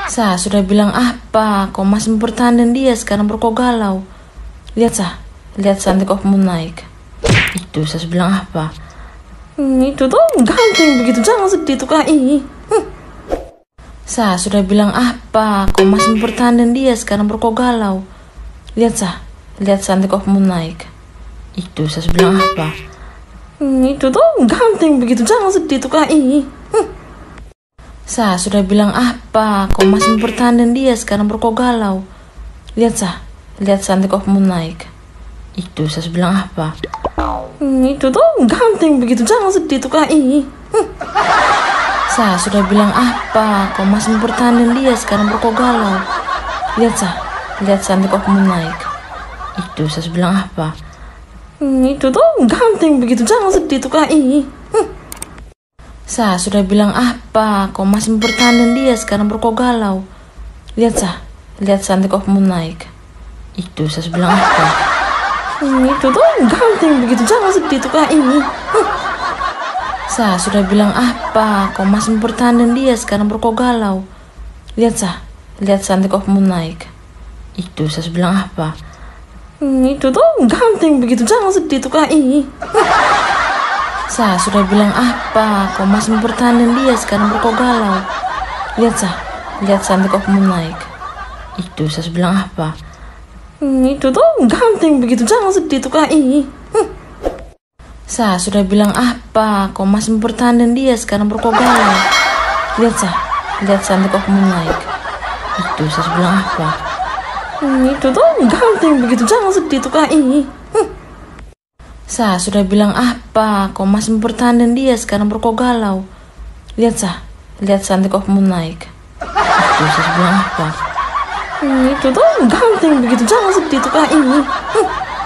Sa, sudah bilang apa? Kau masih mempertahankan dia, sekarang baru kau galau. Lihat Sa, lihat cantik kau mau naik. Itu saya bilang apa? Itu tuh ganteng begitu, jangan sedih tuh kak. Sa, sudah bilang apa? Kau masih mempertahankan dia, sekarang baru kau galau. Lihat Sa, lihat cantik kau mau naik. Itu saya bilang apa? Itu tuh ganteng begitu, jangan sedih tuh kak. Sa, sudah bilang apa? Kau masih mempertahankan dia, sekarang baru kau galau. Lihat Sa, lihat cantik kau mau naik. Itu saya bilang apa? Itu tuh ganteng begitu, jangan sedih tuh kak. Sa, sudah bilang apa? Kau masih mempertahankan dia, sekarang baru kau galau. Lihat Sa, lihat cantik kau mau naik. Itu saya bilang apa? Itu tuh ganteng begitu, jangan sedih tuh kak. Sa, sudah bilang apa? Kau masih mempertahankan dia, sekarang baru kau galau. Lihat Sa, lihat cantik kau mau naik. Itu saya bilang apa? Itu tuh ganteng begitu, jangan sedih tuh kak. Sa, sudah bilang apa? Kau masih mempertahankan dia, sekarang baru kau galau. Lihat Sa, lihat cantik kau mau naik. Itu saya bilang apa? Itu tuh ganteng begitu, jangan sedih tuh kak. Sa, sudah bilang apa? Kau masih mempertahankan dia, sekarang baru kau galau. Lihat Sa, lihat cantik kau mau naik. Itu saya bilang apa? Itu tuh ganteng begitu, jangan sedih tuh kak. Sa, sudah bilang apa? Kau masih mempertahankan dia, sekarang baru kau galau. Lihat Sa, lihat cantik kau mau naik. Itu saya bilang apa? Itu tuh ganteng begitu, jangan sedih tuh kak. Sa, sudah bilang apa? Kau masih mempertahankan dia, sekarang baru kau galau. Lihat Sa, lihat cantik kau mau naik. Itu saya bilang apa? Itu tuh ganteng begitu, jangan sedih tuh kak.